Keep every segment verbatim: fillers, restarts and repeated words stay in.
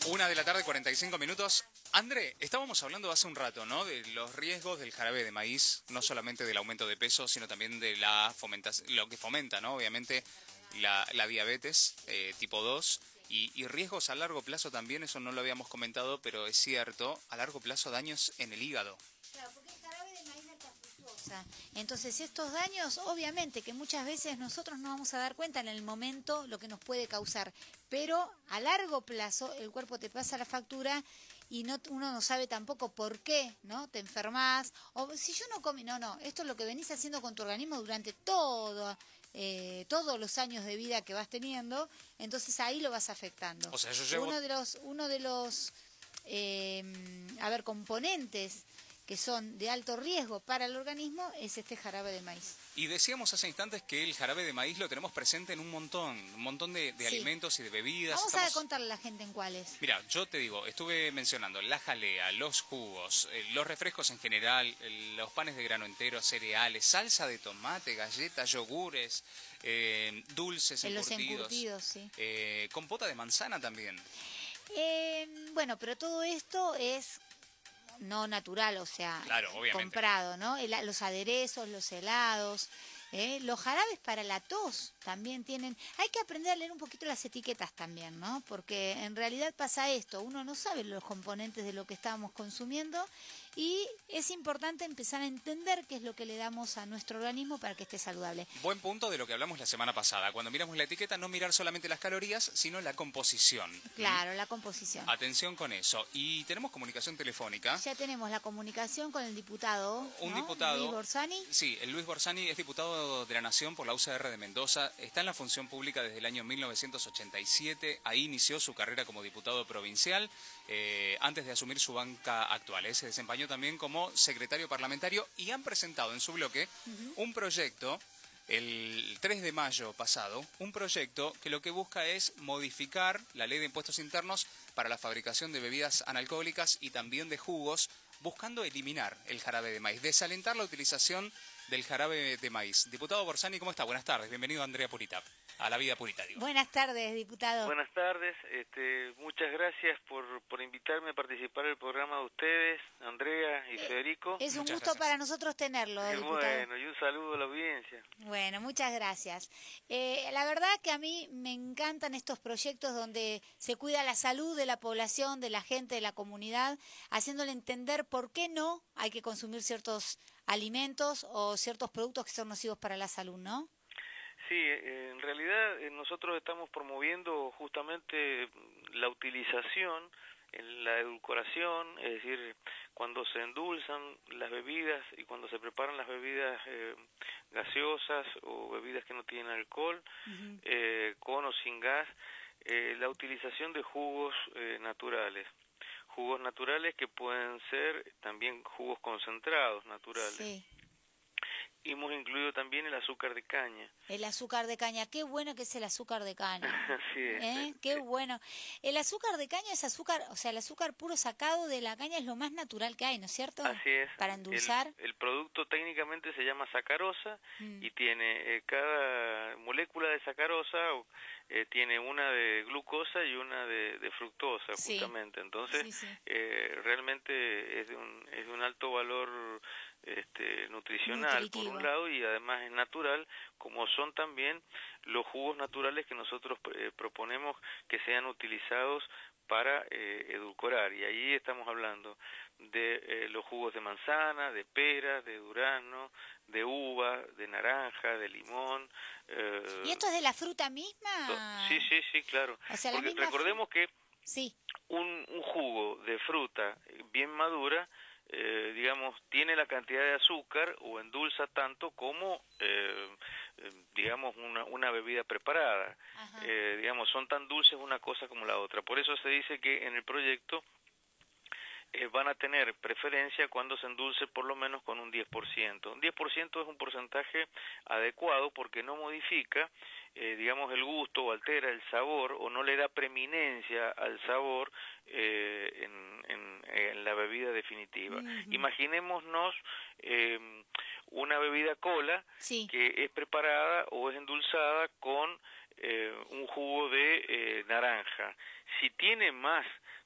Una de la tarde, cuarenta y cinco minutos. André, estábamos hablando hace un rato, ¿no? De los riesgos del jarabe de maíz, no solamente del aumento de peso, sino también de la fomentación, lo que fomenta, ¿no? Obviamente, la, la diabetes eh, tipo dos y, y riesgos a largo plazo también, eso no lo habíamos comentado, pero es cierto, a largo plazo daños en el hígado. Claro, porque el jarabe de maíz es alta fructosa. Entonces estos daños, obviamente que muchas veces nosotros no vamos a dar cuenta en el momento lo que nos puede causar, pero a largo plazo el cuerpo te pasa la factura y no, uno no sabe tampoco por qué, ¿no? Te enfermas, o si yo no comí, no, no, esto es lo que venís haciendo con tu organismo durante todo, eh, todos los años de vida que vas teniendo, entonces ahí lo vas afectando. O sea, yo llevo... Uno de los, uno de los eh, a ver, componentes que son de alto riesgo para el organismo es este jarabe de maíz. Y decíamos hace instantes que el jarabe de maíz lo tenemos presente en un montón, un montón de, de sí. alimentos y de bebidas. Vamos Estamos... a contarle a la gente en cuáles. Mira, yo te digo, estuve mencionando la jalea, los jugos, eh, los refrescos en general, el, los panes de grano entero, cereales, salsa de tomate, galletas, yogures, eh, dulces en encurtidos. Los encurtidos, sí. Eh, compota de manzana también. Eh, bueno, pero todo esto es no natural, o sea, claro, comprado, ¿no? El, los aderezos, los helados, ¿eh? Los jarabes para la tos también tienen... Hay que aprender a leer un poquito las etiquetas también, ¿no? Porque en realidad pasa esto, uno no sabe los componentes de lo que estamos consumiendo y es importante empezar a entender qué es lo que le damos a nuestro organismo para que esté saludable. Buen punto de lo que hablamos la semana pasada. Cuando miramos la etiqueta, no mirar solamente las calorías, sino la composición. Claro, ¿Mm? La composición. Atención con eso. Y tenemos comunicación telefónica. Ya tenemos la comunicación con el diputado, Un ¿no? diputado. Luis Borsani. Sí, el Luis Borsani es diputado de la Nación por la U C R de Mendoza. Está en la función pública desde el año mil novecientos ochenta y siete. Ahí inició su carrera como diputado provincial, eh, antes de asumir su banca actual. Eh, se desempeñó también como secretario parlamentario y han presentado en su bloque uh-huh. un proyecto, el tres de mayo pasado, un proyecto que lo que busca es modificar la ley de impuestos internos para la fabricación de bebidas analcohólicas y también de jugos, buscando eliminar el jarabe de maíz, desalentar la utilización del jarabe de maíz. Diputado Borsani, ¿cómo está? Buenas tardes, bienvenido a Andrea Purita, a La Vida Purita, digo. Buenas tardes, diputado. Buenas tardes, este, muchas gracias por, por invitarme a participar del programa de ustedes, Andrea y eh, Federico. Es un muchas gusto gracias. Para nosotros tenerlo, Qué diputado. Bueno, y un saludo a la audiencia. Bueno, muchas gracias. Eh, la verdad que a mí me encantan estos proyectos donde se cuida la salud de la población, de la gente, de la comunidad, haciéndole entender por qué no hay que consumir ciertos alimentos o ciertos productos que son nocivos para la salud, ¿no? Sí, eh, en realidad eh, nosotros estamos promoviendo justamente la utilización, la edulcoración, es decir, cuando se endulzan las bebidas y cuando se preparan las bebidas eh, gaseosas o bebidas que no tienen alcohol, uh-huh. eh, con o sin gas, eh, la utilización de jugos eh, naturales. Jugos naturales que pueden ser también jugos concentrados naturales. Sí. Y hemos incluido también el azúcar de caña. El azúcar de caña, qué bueno que es el azúcar de caña. Así es. ¿Eh? Qué bueno. El azúcar de caña es azúcar, o sea, el azúcar puro sacado de la caña es lo más natural que hay, ¿no es cierto? Así es. Para endulzar. El, el producto técnicamente se llama sacarosa mm. y tiene eh, cada molécula de sacarosa eh, tiene una de glucosa y una de, de fructosa, sí. justamente. Entonces, sí, sí. Eh, realmente es de un, es de un alto valor este, nutricional, nutritivo. Por un lado, y además es natural, como son también los jugos naturales que nosotros eh, proponemos que sean utilizados para eh, edulcorar. Y ahí estamos hablando de eh, los jugos de manzana, de pera, de durazno, de uva, de naranja, de limón. Eh, ¿Y esto es de la fruta misma? Sí, sí, sí, claro. O sea, Porque la misma recordemos que sí. un, un jugo de fruta bien madura, Eh, digamos, tiene la cantidad de azúcar o endulza tanto como, eh, eh, digamos, una, una bebida preparada. Eh, digamos, son tan dulces una cosa como la otra. Por eso se dice que en el proyecto eh, van a tener preferencia cuando se endulce por lo menos con un diez por ciento. Un diez por ciento es un porcentaje adecuado porque no modifica, eh, digamos, el gusto o altera el sabor o no le da preeminencia al sabor eh, en, en, en la bebida definitiva. Uh-huh. Imaginémonos eh, una bebida cola sí. que es preparada o es endulzada con eh, un jugo de eh, naranja. Si tiene más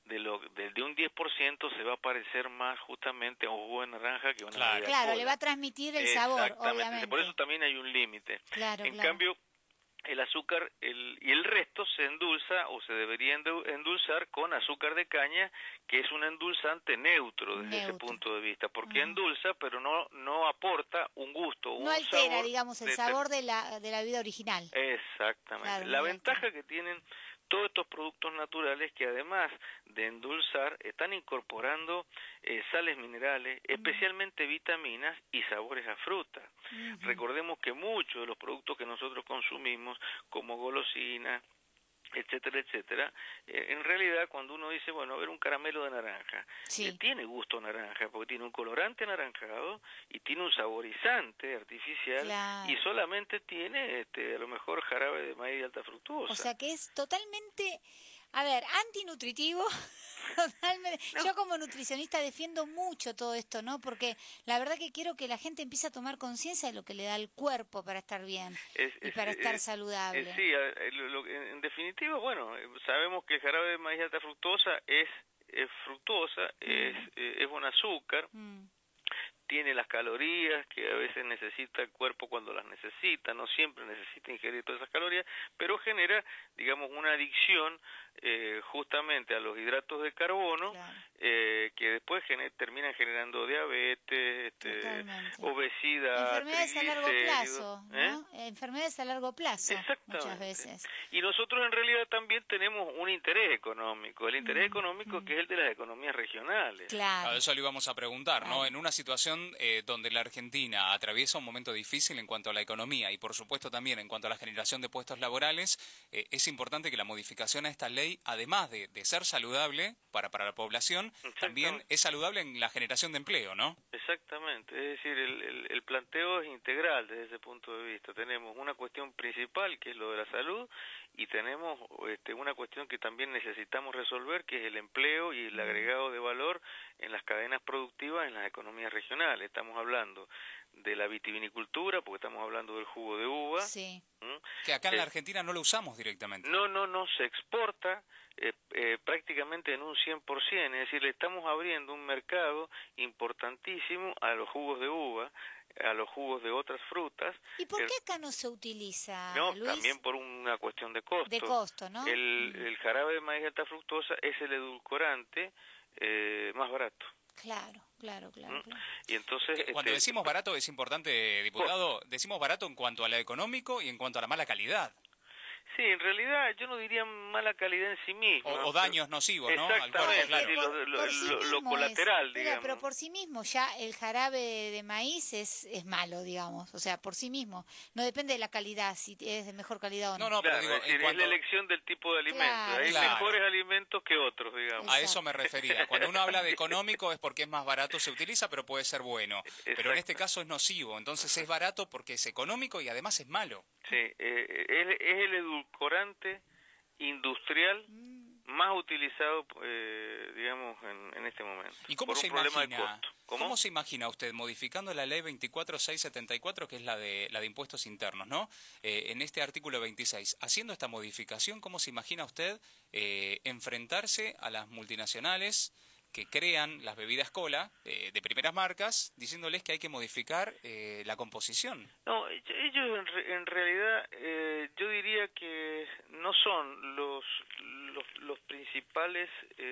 de lo de, de un diez por ciento se va a parecer más justamente a un jugo de naranja que a una Claro. bebida Claro, cola. le va a transmitir el sabor, Exactamente, obviamente. por eso también hay un límite. Claro, En claro. cambio, el azúcar el, y el resto se endulza o se debería endu- endulzar con azúcar de caña, que es un endulzante neutro desde Neutro. ese punto de vista, porque Ajá. endulza pero no no aporta un gusto, un No altera, sabor digamos, el de- sabor de la, de la bebida original. Exactamente. Claro, La no ventaja que tienen todos estos productos naturales, que además de endulzar están incorporando eh, sales minerales, especialmente vitaminas y sabores a fruta. Ujú. Recordemos que muchos de los productos que nosotros consumimos, como golosinas, etcétera, etcétera, eh, en realidad cuando uno dice, bueno, a ver un caramelo de naranja, Sí. eh, tiene gusto a naranja, porque tiene un colorante anaranjado y tiene un saborizante artificial, Claro. y solamente tiene este, a lo mejor jarabe de maíz de alta fructuosa. O sea que es totalmente, a ver, antinutritivo. Totalmente. No. Yo como nutricionista defiendo mucho todo esto, ¿no? Porque la verdad que quiero que la gente empiece a tomar conciencia de lo que le da el cuerpo para estar bien Es- y es- para estar es- saludable. Eh, sí, a- eh, lo- lo- en, en definitiva, bueno, eh, sabemos que el jarabe de maíz de alta fructosa es, es fructuosa, es, eh, es un azúcar, Mm. tiene las calorías que a veces necesita el cuerpo cuando las necesita, no siempre necesita ingerir todas esas calorías, pero genera, digamos, una adicción eh, justamente a los hidratos de carbono, Claro. eh, que después gener- terminan generando diabetes, este, Totalmente. obesidad, Enfermedades a largo triglicéridos, plazo, ¿eh? ¿no? Enfermedades a largo plazo, Exactamente. muchas veces. Y nosotros en realidad también tenemos un interés económico, el interés Mm, económico mm. que es el de las economías regionales. Claro. A eso le íbamos a preguntar, ¿no? Claro. En una situación eh, donde la Argentina atraviesa un momento difícil en cuanto a la economía y por supuesto también en cuanto a la generación de puestos laborales, eh, es importante que la modificación a esta ley, además de, de ser saludable para, para la población, también Exactamente. es saludable en la generación de empleo, ¿no? Exactamente, es decir, el, el, el planteo es integral desde ese punto de vista. Tenemos una cuestión principal que es lo de la salud y tenemos este, una cuestión que también necesitamos resolver, que es el empleo y el agregado de valor en las cadenas productivas en las economías regionales. Estamos hablando de la vitivinicultura, porque estamos hablando del jugo de uva. Sí. ¿Mm? Que acá en la Eh, Argentina no lo usamos directamente. No, no, no, se exporta eh, eh, prácticamente en un cien por ciento, es decir, le estamos abriendo un mercado importantísimo a los jugos de uva, a los jugos de otras frutas. ¿Y por El- qué acá no se utiliza, No, Luis? también por una cuestión de costo. De costo, ¿no? El, Mm. el jarabe de maíz de alta fructosa es el edulcorante eh, más barato. Claro, claro, claro. ¿Mm? claro. Y entonces... Que Cuando este, decimos barato es importante, diputado, decimos barato en cuanto a lo económico y en cuanto a la mala calidad. Sí, en realidad yo no diría mala calidad en sí mismo. O, ¿no? o daños nocivos, ¿no? Al cuerpo, Exactamente, claro. sí, lo, Por- lo- por sí lo- lo mismo colateral, es. Mira, digamos. pero por sí mismo ya el jarabe de, de maíz es, es malo, digamos. O sea, por sí mismo. No depende de la calidad, si es de mejor calidad o no. No, no, pero Claro, digo, es decir, en cuanto... es la elección del tipo de alimento. Claro. Hay Claro. mejores alimentos que otros, digamos. A eso me refería. Cuando uno habla de económico es porque es más barato, se utiliza, pero puede ser bueno. Pero en este caso es nocivo. Entonces es barato porque es económico y además es malo. Sí, eh, es, es el edulcorante industrial Mm. más utilizado, eh, digamos, en, en este momento. ¿Y cómo por se un problema imagina? de costo. ¿Cómo? ¿Cómo se imagina usted modificando la ley veinticuatro mil seiscientos setenta y cuatro, que es la de la de impuestos internos, ¿no? Eh, en este artículo veintiséis, haciendo esta modificación, ¿cómo se imagina usted eh, enfrentarse a las multinacionales que crean las bebidas cola eh, de primeras marcas, diciéndoles que hay que modificar eh, la composición? No, ellos en, re- en realidad eh, yo diría que no son los los, los principales,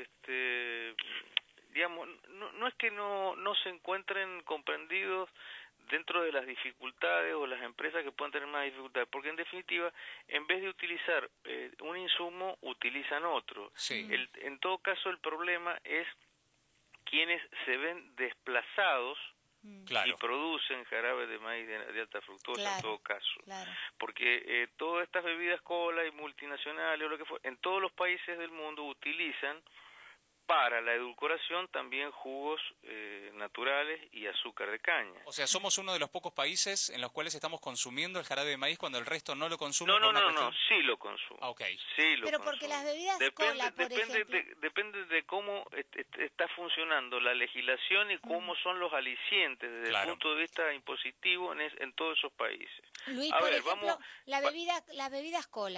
este, digamos, no, no es que no, no se encuentren comprendidos dentro de las dificultades o las empresas que puedan tener más dificultades, porque en definitiva, en vez de utilizar eh, un insumo, utilizan otro. Sí. El, en todo caso, el problema es quienes se ven desplazados Mm. Claro. y producen jarabe de maíz de, de alta fructosa, Claro. en todo caso. Claro. Porque eh, todas estas bebidas cola y multinacionales o lo que fue, en todos los países del mundo utilizan para la edulcoración también jugos eh, naturales y azúcar de caña. O sea, somos uno de los pocos países en los cuales estamos consumiendo el jarabe de maíz cuando el resto no lo consume. No, no, por una no, no, cuestión- sí lo consumo. Ah, ok. Sí lo Pero porque consumo. las bebidas depende, cola, por depende ejemplo- de, depende de cómo est- est- está funcionando la legislación y cómo son los alicientes desde Claro. el punto de vista impositivo en, es- en todos esos países. Luis, A por ver, ejemplo, vamos- la va- bebida, las bebidas colas,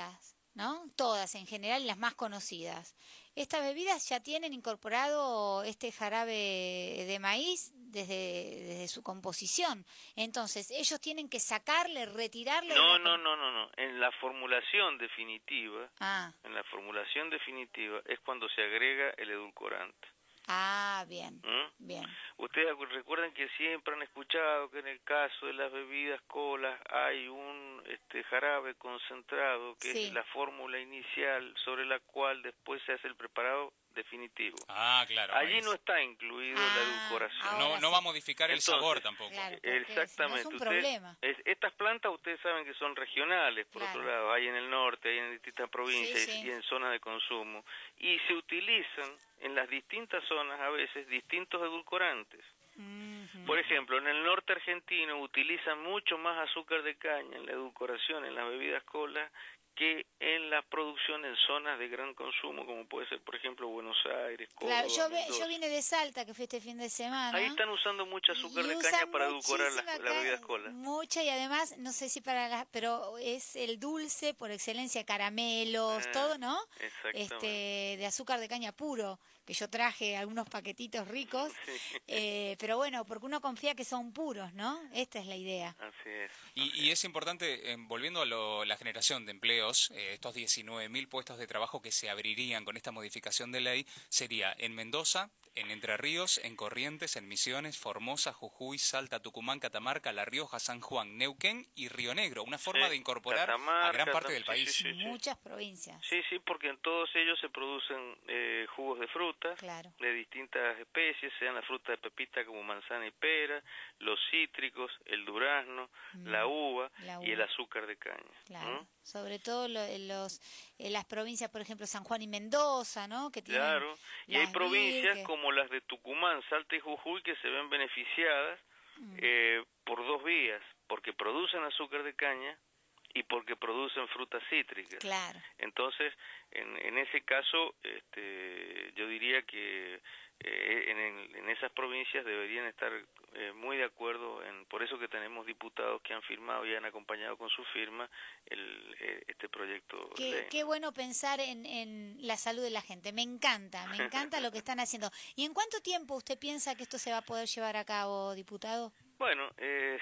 ¿no? Todas en general, las más conocidas. Estas bebidas ya tienen incorporado este jarabe de maíz desde, desde su composición. Entonces, ellos tienen que sacarle, retirarle... No, de la... no, no, no, no. En la formulación definitiva, Ah. en la formulación definitiva es cuando se agrega el edulcorante. Ah, bien, ¿Mm? bien. Ustedes recuerden que siempre han escuchado que en el caso de las bebidas colas hay un este jarabe concentrado que Sí. es la fórmula inicial sobre la cual después se hace el preparado definitivo. Ah, claro. Allí maíz. no está incluido Ah, la edulcoración. ahora No, no sí. va a modificar el Entonces, sabor tampoco. Claro, porque Exactamente. si no es un Usted- problema. es- estas plantas ustedes saben que son regionales, por Claro. otro lado, hay en el norte, hay en distintas provincias Sí, sí. y en zonas de consumo, y se utilizan en las distintas zonas a veces distintos edulcorantes. Ujú. Por ejemplo, en el norte argentino utilizan mucho más azúcar de caña en la edulcoración, en las bebidas cola, que en la producción en zonas de gran consumo, como puede ser, por ejemplo, Buenos Aires, Córdoba, Claro, yo, ve- Mendoza. yo vine de Salta, que fui este fin de semana. Ahí están usando mucho azúcar y de usan caña para edulcorar las, muchísima las ca- bebidas cola. Mucha, y además, no sé si para las, pero es el dulce por excelencia, caramelos, Ah, todo, ¿no? Exactamente. Este, de azúcar de caña puro, que yo traje algunos paquetitos ricos, Sí. eh, pero bueno, porque uno confía que son puros, ¿no? Esta es la idea. Así es. Y, y es importante, eh, volviendo a lo- la generación de empleos, eh, estos diecinueve mil puestos de trabajo que se abrirían con esta modificación de ley, sería en Mendoza, en Entre Ríos, en Corrientes, en Misiones, Formosa, Jujuy, Salta, Tucumán, Catamarca, La Rioja, San Juan, Neuquén y Río Negro. Una forma Sí, de incorporar a Catamarca, gran parte tam- del sí, país. sí, sí. Muchas provincias. Sí, sí, porque en todos ellos se producen eh, jugos de fruta Claro. de distintas especies, sean la fruta de pepita como manzana y pera, los cítricos, el durazno, Mm, la, uva la y el uva. azúcar de caña. Claro. ¿Mm? Sobre todo lo- en los, en las provincias, por ejemplo, San Juan y Mendoza, ¿no? Que tienen Claro, y hay las provincias virgen. como las de Tucumán, Salta y Jujuy que se ven beneficiadas Mm. eh, por dos vías, porque producen azúcar de caña y porque producen frutas cítricas. Claro. Entonces, en, en ese caso, este, yo diría que eh, en, en- en esas provincias deberían estar eh, muy de acuerdo, en, por eso que tenemos diputados que han firmado y han acompañado con su firma el, eh, este proyecto de Qué, ley. qué bueno pensar en, en la salud de la gente. Me encanta, me encanta lo que están haciendo. ¿Y en cuánto tiempo usted piensa que esto se va a poder llevar a cabo, diputado? Bueno, eh,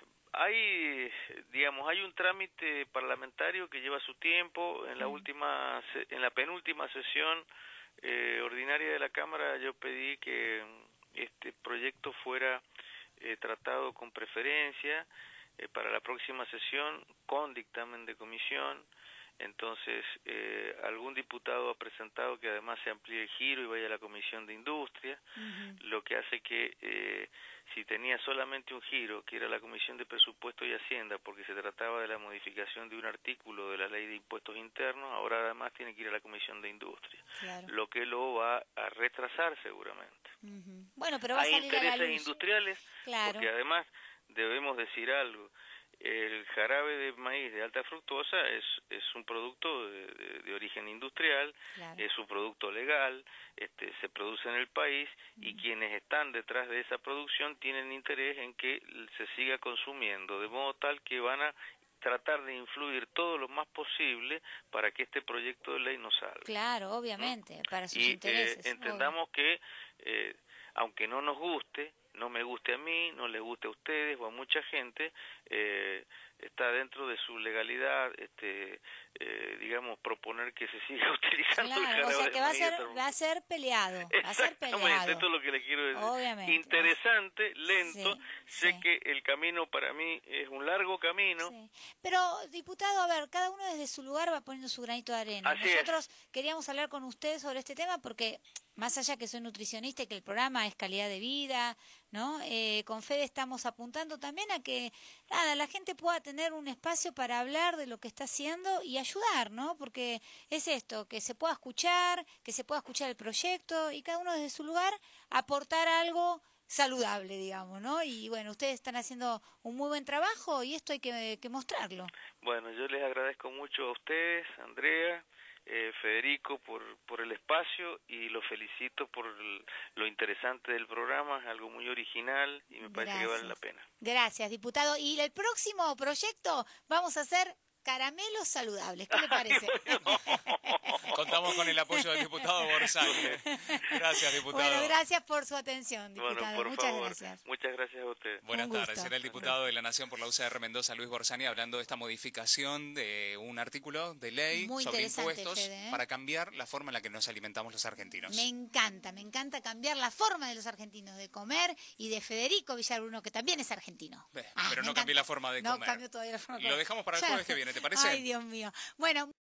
hay, digamos, hay un trámite parlamentario que lleva su tiempo. En la Mm. última, se- en la penúltima sesión eh, ordinaria de la Cámara, yo pedí que mm, este proyecto fuera eh, tratado con preferencia eh, para la próxima sesión con dictamen de comisión. Entonces, eh, algún diputado ha presentado que además se amplíe el giro y vaya a la Comisión de Industria, Ujú. lo que hace que eh, si tenía solamente un giro, que era la Comisión de Presupuesto y Hacienda, porque se trataba de la modificación de un artículo de la Ley de Impuestos Internos, ahora además tiene que ir a la Comisión de Industria, Claro. lo que lo va a retrasar seguramente. Ujú. Bueno, pero va a Hay salir a la intereses luz. industriales, Claro. porque además debemos decir algo. El jarabe de maíz de alta fructosa es, es un producto de, de- de origen industrial, Claro. es un producto legal, este, se produce en el país y quienes están detrás de esa producción tienen interés en que se siga consumiendo, de modo tal que van a tratar de influir todo lo más posible para que este proyecto de ley no salga. Claro, obviamente, para sus Y eh, intereses. entendamos que, eh, aunque no nos guste, no me guste a mí, no les guste a ustedes o a mucha gente, eh, está dentro de su legalidad, este, eh, digamos, proponer que se siga utilizando el Claro, jarabe o sea de que va a maíz ser, de va a ser peleado, va a ser Exactamente, peleado. esto es lo que le quiero decir. Obviamente. Interesante, lento, Sí, sé sí. que el camino para mí es un largo camino. Sí. Pero, diputado, a ver, cada uno desde su lugar va poniendo su granito de arena. Así es. Nosotros queríamos hablar con usted sobre este tema porque, más allá que soy nutricionista y que el programa es calidad de vida, ¿no? Eh, con Fede estamos apuntando también a que, nada, la gente pueda tener un espacio para hablar de lo que está haciendo y ayudar, ¿no? Porque es esto, que se pueda escuchar, que se pueda escuchar el proyecto y cada uno desde su lugar aportar algo saludable, digamos, ¿no? Y bueno, ustedes están haciendo un muy buen trabajo y esto hay que, que mostrarlo. Bueno, yo les agradezco mucho a ustedes, Andrea, eh, Federico, por, por el espacio y los felicito por el- lo interesante del programa, es algo muy original y me parece que vale la Gracias. pena. Gracias, diputado. Y el próximo proyecto vamos a hacer caramelos saludables. ¿Qué le parece? Contamos con el apoyo del diputado Borsani. Gracias, diputado. Bueno, gracias por su atención, diputado. Bueno, por Muchas favor, gracias. Muchas gracias a usted. Buenas Un gusto. tardes. Era el diputado de la Nación por la U C R Mendoza, Luis Borsani, hablando de esta modificación de un artículo de ley Muy sobre interesante, impuestos Fede, ¿eh? para cambiar la forma en la que nos alimentamos los argentinos. Me encanta, me encanta cambiar la forma de los argentinos de comer y de Federico Villarbruno, que también es argentino. Ve, Ah, pero me no cambié encanta. la forma de No comer. cambió todavía la forma de Lo comer. dejamos para el Ya. jueves que viene, ¿te parece? Ay, Dios mío. Bueno.